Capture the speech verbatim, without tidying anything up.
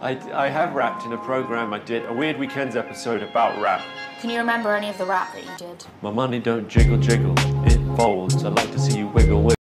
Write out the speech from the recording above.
I, I have rapped in a program I did, a Weird Weekends episode about rap. Can you remember any of the rap that you did? My money don't jiggle jiggle, it folds. I'd like to see you wiggle wiggle.